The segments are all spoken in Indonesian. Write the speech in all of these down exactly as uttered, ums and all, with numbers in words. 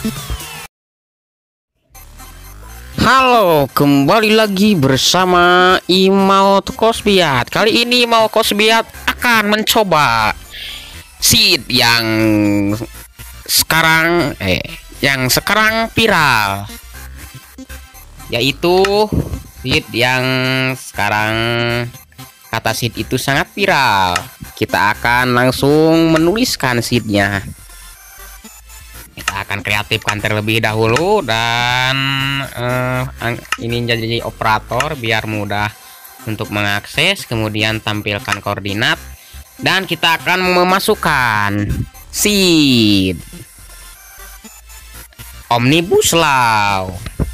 Halo, kembali lagi bersama Imau Kosbiat. Kali ini Imau Kosbiat akan mencoba seed yang sekarang eh yang sekarang viral, yaitu seed yang sekarang kata seed itu sangat viral. Kita akan langsung menuliskan seednya. Kita akan kreatifkan terlebih dahulu dan uh, ini jadi operator biar mudah untuk mengakses, kemudian tampilkan koordinat dan kita akan memasukkan seed Omnibus Law,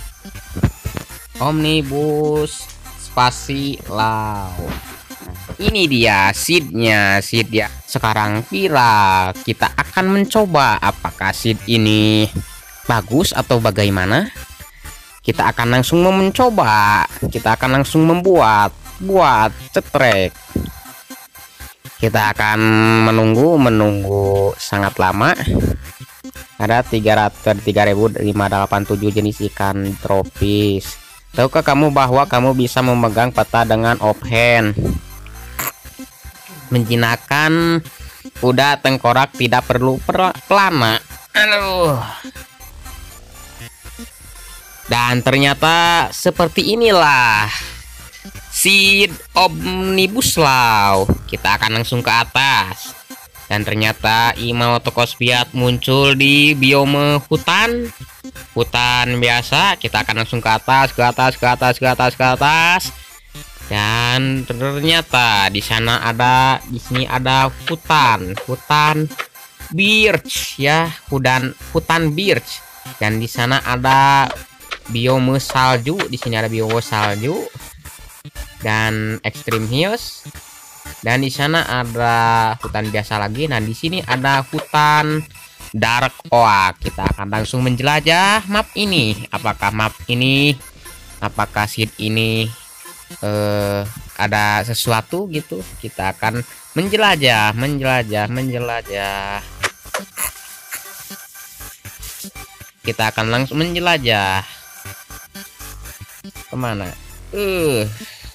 Omnibus spasi Law. Ini dia seednya, seed ya sekarang viral. Kita akan mencoba apakah seed ini bagus atau bagaimana. Kita akan langsung mencoba, kita akan langsung membuat buat cetrek. Kita akan menunggu menunggu sangat lama. Ada tiga ribu lima ratus delapan puluh tujuh jenis ikan tropis. Tahukah kamu bahwa kamu bisa memegang peta dengan offhand? Menjinakkan kuda tengkorak tidak perlu pelana. Aduh. Dan ternyata seperti inilah seed Omnibus Law. Kita akan langsung ke atas. Dan ternyata Imau Kosbiat muncul di biome hutan. Hutan biasa. Kita akan langsung ke atas, ke atas, ke atas, ke atas, ke atas. Dan ternyata di sana ada, di sini ada hutan, hutan birch ya, hutan hutan birch. Dan di sana ada biome salju, di sini ada biome salju dan extreme hills. Dan di sana ada hutan biasa lagi. Nah, di sini ada hutan dark oak. Kita akan langsung menjelajah map ini. Apakah map ini, apakah seed ini Uh, ada sesuatu gitu. Kita akan menjelajah, menjelajah, menjelajah. Kita akan langsung menjelajah. Kemana? Uh,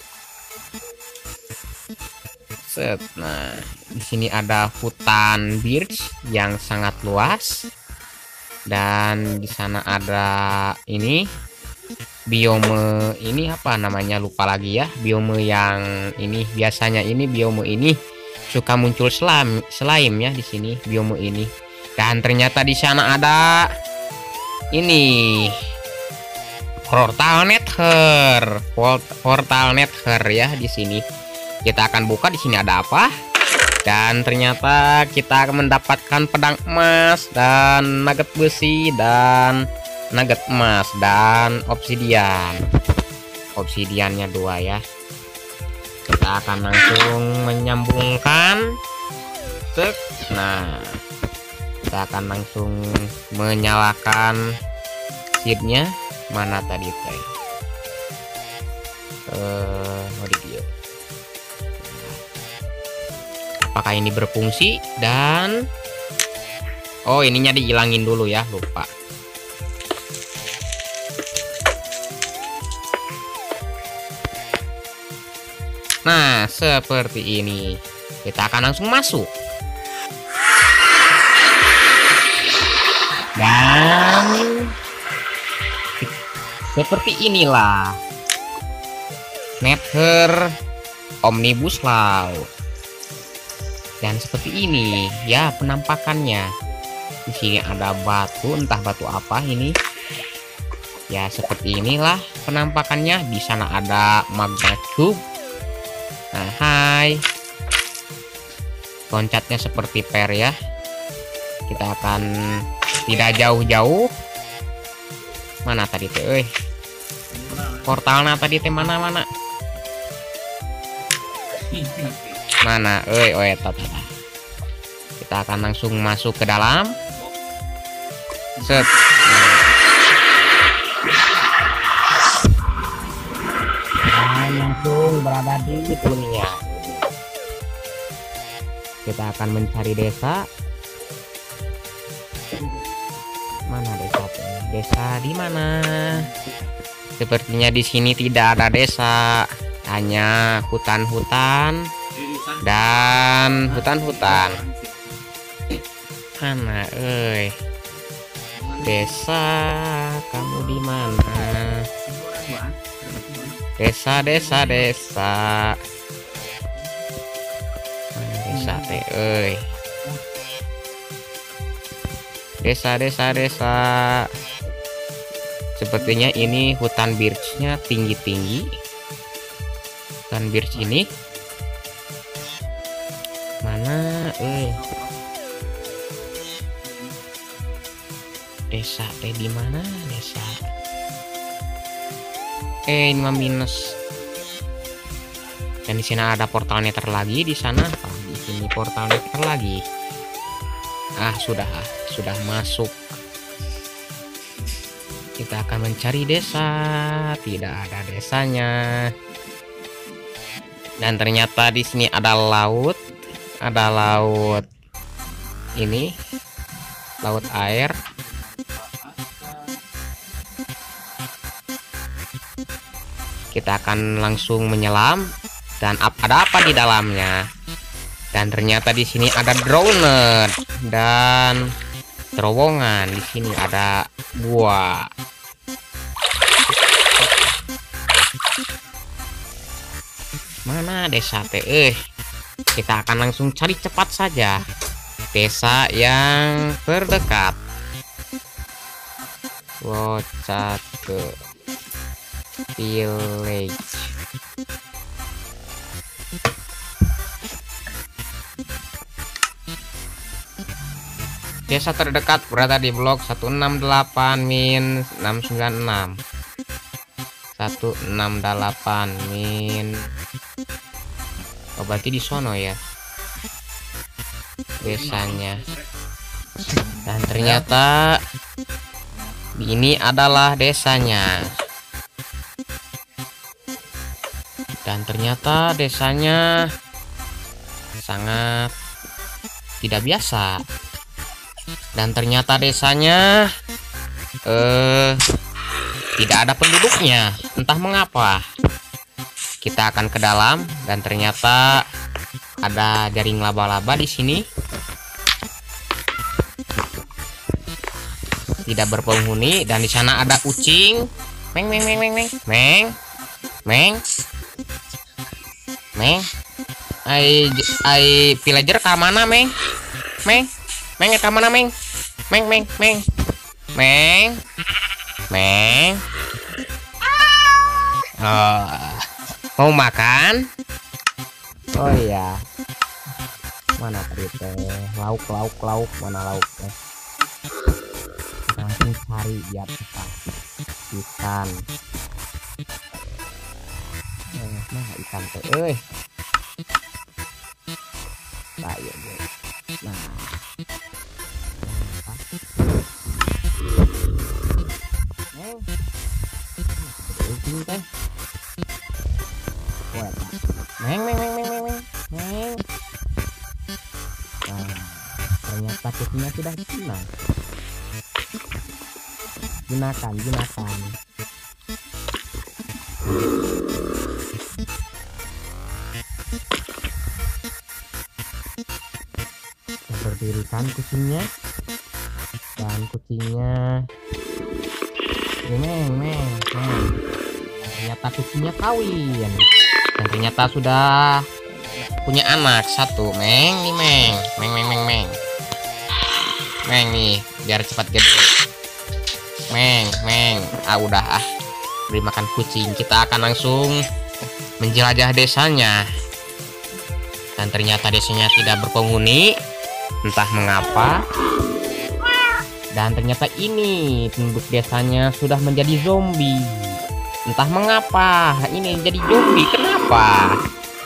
set. Nah, di sini ada hutan birch yang sangat luas. Dan di sana ada ini. Biome ini apa namanya, lupa lagi ya. Biome yang ini biasanya ini biome ini suka muncul slime slime ya di sini biome ini. Dan ternyata di sana ada ini portal nether, portal nether ya di sini. Kita akan buka, di sini ada apa? Dan ternyata kita akan mendapatkan pedang emas dan nugget besi dan nugget emas dan obsidian. Obsidiannya dua ya. Kita akan langsung menyambungkan. Tek. Nah, kita akan langsung menyalakan seednya. Mana tadi teh? Eh, oh di dia. Apakah ini berfungsi? Dan oh, ininya dihilangin dulu ya, lupa. Nah, seperti ini. Kita akan langsung masuk. Dan seperti inilah Nether Omnibus Law. Dan seperti ini ya penampakannya. Di sini ada batu, entah batu apa ini. Ya, seperti inilah penampakannya. Di sana ada magma cube. Nah, hai. Loncatnya seperti per ya. Kita akan tidak jauh-jauh. Mana tadi teh? Eh. Portalnya tadi teh mana mana? Mana? Eh, oh eta. Kita akan langsung masuk ke dalam. Set. Nah, langsung berada di dunia. Kita akan mencari desa. Mana desa Desa di mana? Sepertinya di sini tidak ada desa, hanya hutan-hutan dan hutan-hutan. Mana, eh? Desa, kamu di mana? Desa, desa, desa. Mana desa teh, eh? Desa, desa, desa. Sepertinya ini hutan birchnya tinggi-tinggi. Hutan birch ini mana, eh? Desa teh di mana desa? Eh, ini mah minus. Dan di sini ada portal nether lagi di sana. Oh, di sini portal nether lagi. Ah, sudah, sudah masuk. Kita akan mencari desa. Tidak ada desanya. Dan ternyata di sini ada laut. Ada laut ini. Laut air. Kita akan langsung menyelam. Dan ada apa di dalamnya? Dan ternyata di sini ada drowner dan terowongan. Di sini ada gua. Mana desa teh? Eh, kita akan langsung cari cepat saja desa yang terdekat. Wocate Village. Desa terdekat berada di blok seratus enam puluh delapan min enam sembilan enam. seratus enam puluh delapan min. Oh, berarti di sono ya desanya. Dan ternyata ini adalah desanya. Dan ternyata desanya sangat tidak biasa. Dan ternyata desanya eh tidak ada penduduknya, entah mengapa. Kita akan ke dalam dan ternyata ada jaring laba-laba di sini. Tidak berpenghuni dan di sana ada kucing. Meng meng meng meng meng meng meng meng. Ai ai villager ke mana, Meng? Meng meng ke mana, Meng? Meng meng meng meng meng. Oh, mau makan? Oh iya. Mana tadi teh? Lauk lauk lauk, mana lauk teh? Langsung cari biar cepat. Ikan. Eh, mana ikan teh? Eh. Nah, iya, iya. Nah. Neng. Ini teh. Meng meng meng meng meng meng. Nah, ternyata kucingnya sudah hilang. Gunakan, gunakan. Berdirikan kucingnya. Dan kucingnya ini meng meng meng. Ternyata kucingnya kawin. Dan ternyata sudah punya anak satu. Meng nih, meng meng meng meng meng meng nih biar cepat gede. Meng meng ah udah ah beri makan kucing. Kita akan langsung menjelajah desanya. Dan ternyata desanya tidak berpenghuni, entah mengapa. Dan ternyata ini penduduk desanya sudah menjadi zombie. Entah mengapa ini jadi zombie. Kenapa?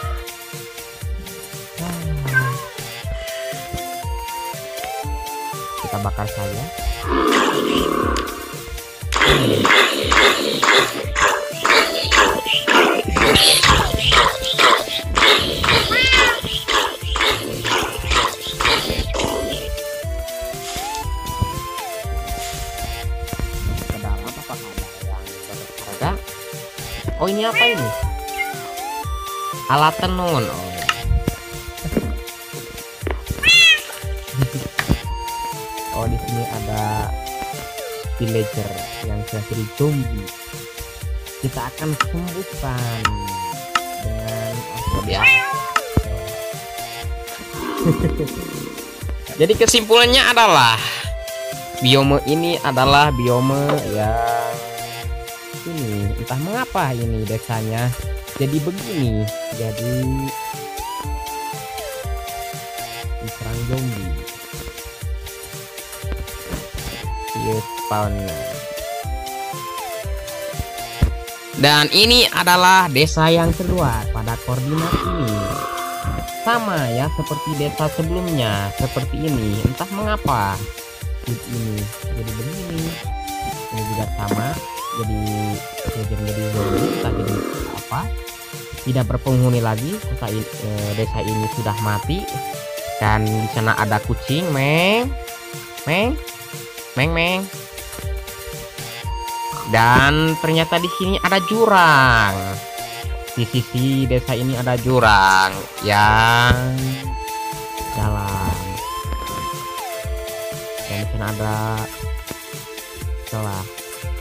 Kita bakar saja. Oh, ini apa ini? Alat tenun. Oh. Oh, di sini ada villager yang sudah jadi zombie. Kita akan sembuhkan dengan apa dia? Jadi kesimpulannya adalah biome ini adalah biome yang ini entah mengapa ini desanya jadi begini, jadi diserang zombie. Spawn. Dan ini adalah desa yang kedua pada koordinat ini. Sama ya seperti desa sebelumnya, seperti ini. Entah mengapa ini jadi begini. Ini juga sama, jadi jadi jadi zombie, entah jadi apa. Tidak berpenghuni lagi. Desa ini, eh, desa ini sudah mati. Dan di sana ada kucing, meng, meng. Meng meng. Dan ternyata di sini ada jurang. Di sisi desa ini ada jurang yang dalam. Dan di sana ada celah.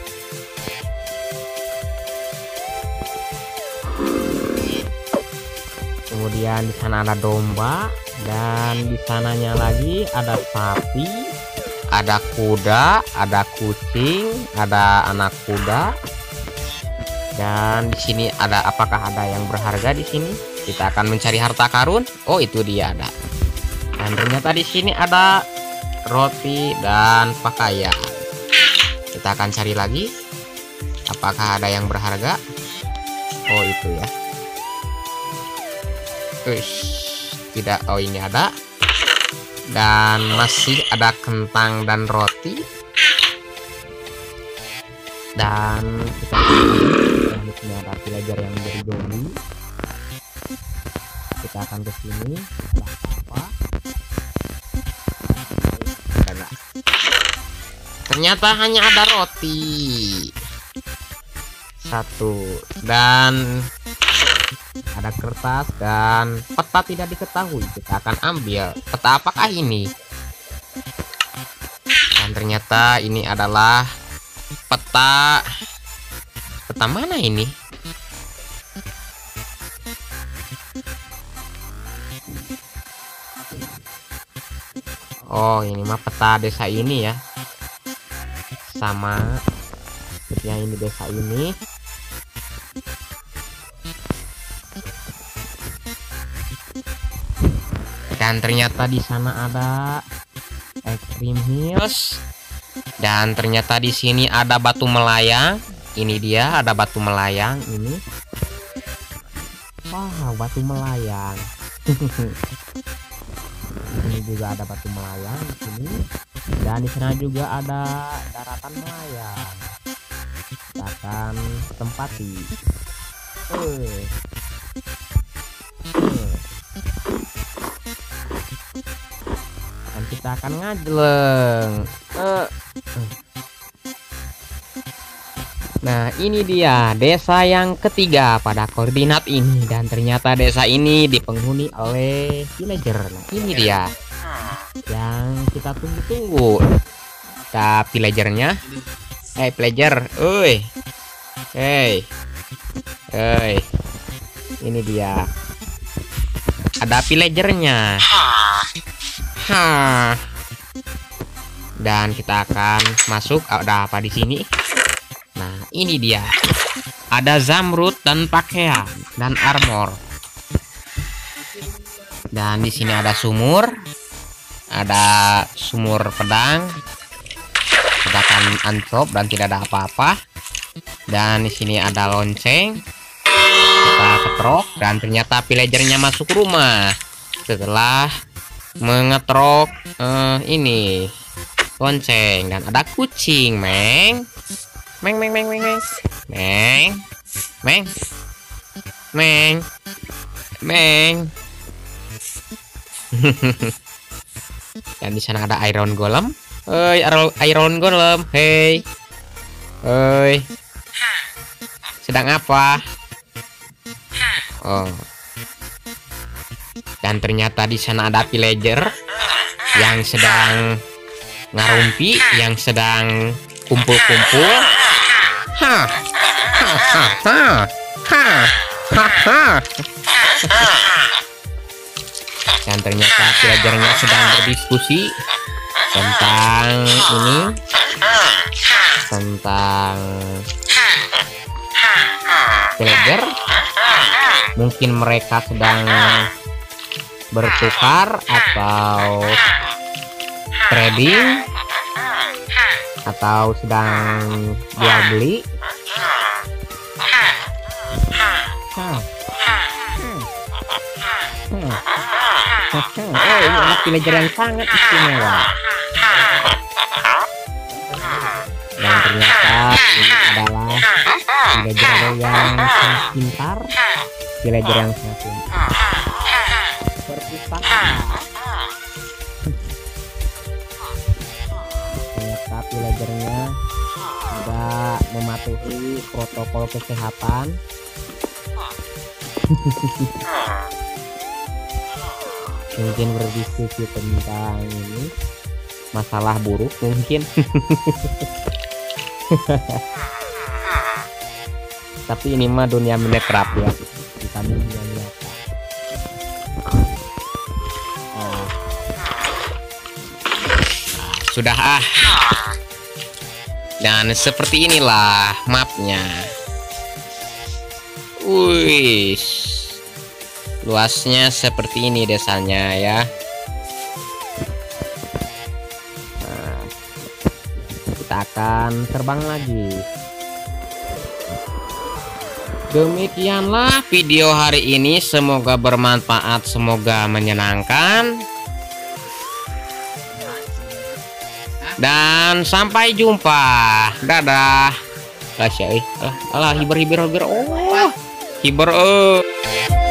Kemudian di sana ada domba dan di sananya lagi ada sapi. Ada kuda, ada kucing, ada anak kuda. Dan di sini ada apakah ada yang berharga di sini? Kita akan mencari harta karun. Oh, itu dia ada. Dan ternyata di sini ada roti dan pakaian. Kita akan cari lagi. Apakah ada yang berharga? Oh, itu ya. Uish, tidak. Oh, ini ada. Dan masih ada kentang dan roti. Dan kita lihat di sini ada villager yang menjadi zombie. Kita akan ke sini. Apa? Karena ternyata hanya ada roti satu dan ada kertas dan peta tidak diketahui. Kita akan ambil peta apakah ini. Dan ternyata ini adalah peta peta mana ini? Oh, ini mah peta desa ini ya. Sama sepertinya ini desa ini. Dan ternyata di sana ada Extreme Hills. Dan ternyata di sini ada batu melayang. Ini dia ada batu melayang ini. Wah, batu melayang. Ini juga ada batu melayang di sini. Dan di sana juga ada daratan melayang. Kita akan tempati. Eh. Eh. Dan kita akan ngajeleng. Uh. Nah, ini dia desa yang ketiga pada koordinat ini. Dan ternyata desa ini dipenghuni oleh villager. Nah, ini dia yang kita tunggu-tunggu. Kita villagernya. Hey villager, oi. Hey. Hey. Ini dia. Ada villagernya. Hah. Dan kita akan masuk. Ada apa di sini? Nah, ini dia. Ada zamrud dan pakaian dan armor. Dan di sini ada sumur. Ada sumur pedang. Kita akan unclop dan tidak ada apa-apa. Dan di sini ada lonceng. Kita ketrok dan ternyata villagernya masuk rumah setelah mengetrok uh, ini lonceng. Dan ada kucing, meng. Meng meng meng meng meng meng meng meng meng. Dan di sana ada iron golem. Hei, iron golem, hey, hei, sedang apa? Oh. Dan ternyata di sana ada villager yang sedang ngarumpi, yang sedang kumpul-kumpul. Hah. Ha ha ha. Ha ha ha. Dan ternyata villagernya sedang berdiskusi tentang ini, tentang villager. Mungkin mereka sedang bertukar atau trading atau sedang jual beli. Oh, ini anak villager yang sangat istimewa. Dan ternyata ini adalah villager yang sangat pintar, villager yang sangat pintar. Perpustakaan. Ternyata villagernya sudah mematuhi protokol kesehatan. Mungkin berdiskusi tentang ini masalah buruk mungkin. Tapi ini mah dunia minekrap ya, bukan dunia nyata. Nah. Sudah ah. Dan seperti inilah mapnya. Wih, luasnya seperti ini desanya ya. Nah, kita akan terbang lagi. Demikianlah video hari ini, semoga bermanfaat, semoga menyenangkan, dan sampai jumpa. Dadah. Alah, alah, hiber hiber hiber. Oh, hiber. Oh.